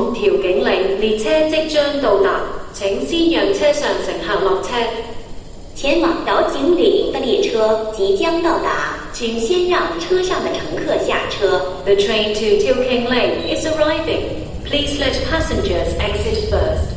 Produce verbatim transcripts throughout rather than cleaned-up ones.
往調景嶺，列車即將到達，請先讓車上乘客落車。 前往岛景岭的列车即将到达，请先让车上的乘客下车。 The train to Tilking Lane is arriving. Please let passengers exit first.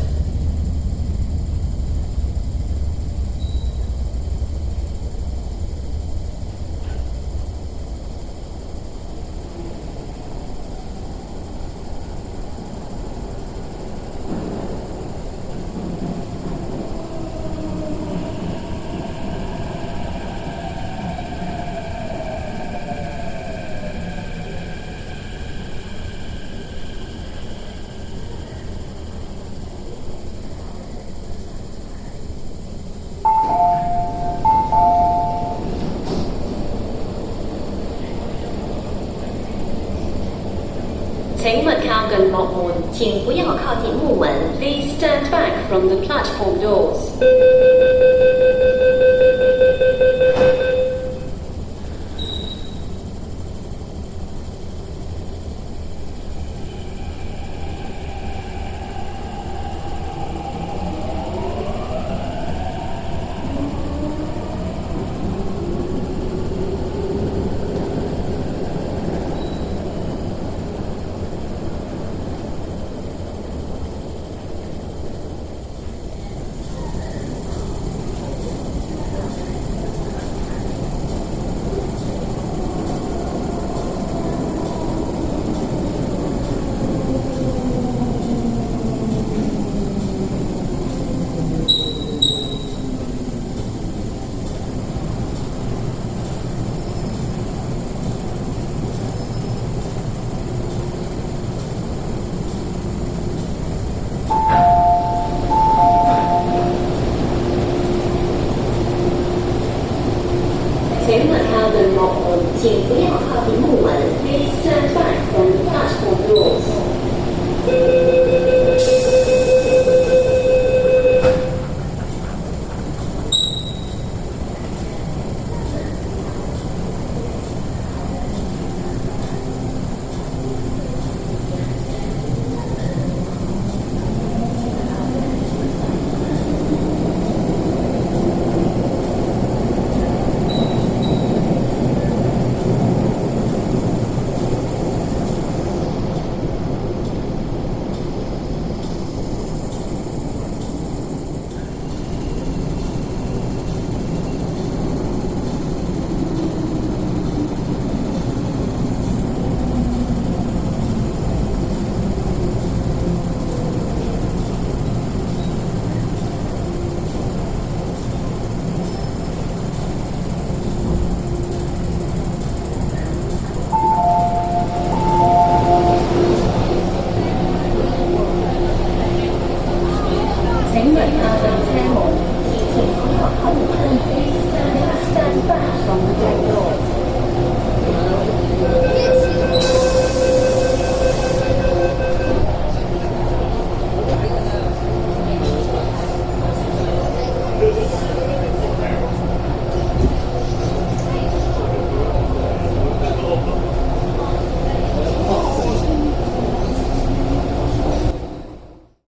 請勿靠近幕門， 请不要靠近木门。 Please stand back from the platform doors. 请勿靠近幕門，请不要靠近木門。 Please stand back from the platform doors.